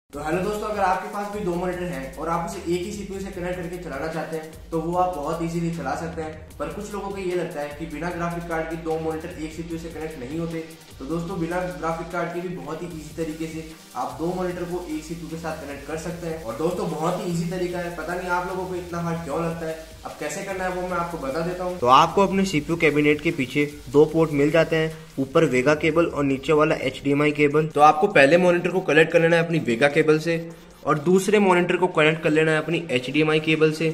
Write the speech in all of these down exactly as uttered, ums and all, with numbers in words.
तो हेलो दोस्तों, अगर आपके पास भी दो मॉनिटर हैं और आप उसे एक ही सीपीयू से कनेक्ट करके चलाना चाहते हैं तो वो आप बहुत इजीली चला सकते हैं। पर कुछ लोगों को ये लगता है कि बिना ग्राफिक कार्ड के दो मॉनिटर एक सीपीयू से कनेक्ट नहीं होते। तो दोस्तों, बिना ग्राफिक कार्ड के भी बहुत ही इजी तरीके से आप दो मॉनिटर को एक सीपीयू के साथ कनेक्ट कर सकते हैं। और दोस्तों, बहुत ही इजी तरीका है, पता नहीं आप लोगों को इतना हार्ड क्यों लगता है। अब कैसे करना है वो मैं आपको बता देता हूँ। तो आपको अपने सीपीयू कैबिनेट के पीछे दो पोर्ट मिल जाते हैं, ऊपर वेगा केबल और नीचे वाला H D M I cable. तो आपको पहले मॉनिटर को कनेक्ट कर लेना है अपनी वेगा केबल से और दूसरे मॉनिटर को कनेक्ट कर लेना है अपनी H D M I cable से।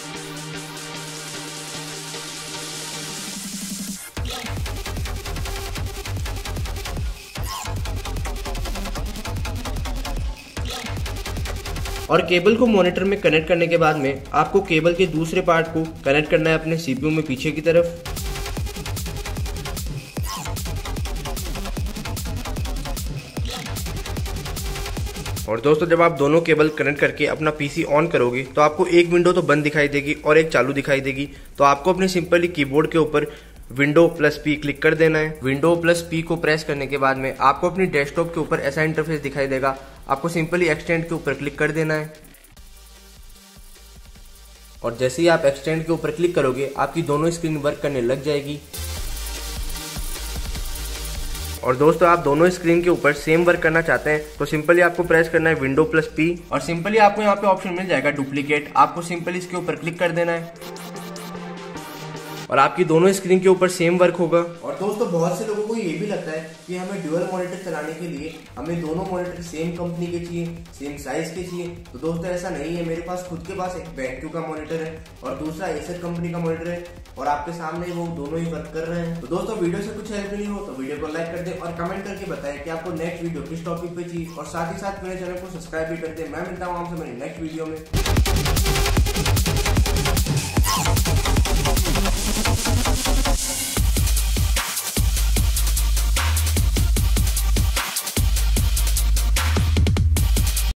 और केबल को मॉनिटर में कनेक्ट करने के बाद में आपको केबल के दूसरे पार्ट को कनेक्ट करना है अपने सीपीयू में पीछे की तरफ। और दोस्तों, जब आप दोनों केबल कनेक्ट करके अपना पीसी ऑन करोगे तो आपको एक विंडो तो बंद दिखाई देगी और एक चालू दिखाई देगी। तो आपको अपने सिंपली कीबोर्ड के ऊपर विंडो प्लस पी क्लिक कर देना है। विंडो प्लस पी को प्रेस करने के बाद में आपको अपनी डेस्कटॉप के ऊपर ऐसा इंटरफेस दिखाई देगा। आपको सिंपली एक्सटेंड के ऊपर क्लिक कर देना है और जैसे ही आप एक्सटेंड के ऊपर क्लिक करोगे आपकी दोनों स्क्रीन वर्क करने लग जाएगी। और दोस्तों, आप दोनों स्क्रीन के ऊपर सेम वर्क करना चाहते हैं तो सिंपली आपको प्रेस करना है विंडो प्लस पी और सिंपली आपको यहाँ पे ऑप्शन मिल जाएगा डुप्लीकेट। आपको सिंपली इसके ऊपर क्लिक कर देना है और आपकी दोनों स्क्रीन के ऊपर सेम वर्क होगा। और दोस्तों, बहुत से लोगों को ये भी लगता है कि हमें ड्यूअल मॉनिटर चलाने के लिए हमें दोनों मॉनिटर सेम कंपनी के चाहिए, सेम साइज के चाहिए। तो दोस्तों, ऐसा नहीं है। मेरे पास खुद के पास एक बैंक्यू का मॉनिटर है और दूसरा एसर कंपनी का मॉनिटर है और आपके सामने वो दोनों ही वर्क कर रहे हैं। तो दोस्तों, वीडियो से कुछ हेल्प नहीं हो तो वीडियो को लाइक कर दे और कमेंट करके बताएं कि आपको नेक्स्ट वीडियो किस टॉपिक पे चाहिए और साथ ही साथ मेरे चैनल को सब्सक्राइब भी कर दे। मैं मिलता हूँ आपसे मेरी नेक्स्ट वीडियो में।